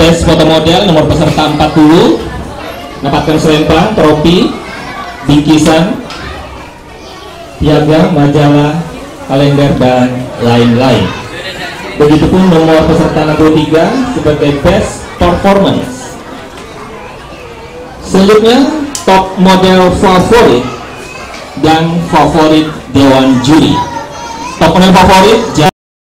Best Foto Model nomor peserta 40 mendapatkan selempang, trofi, bingkisan, piagam, majalah, kalender, dan lain-lain. Begitupun nomor peserta 63 sebagai Best Performance. Selanjutnya top model favorit dan favorit Dewan Juri. Top model favorit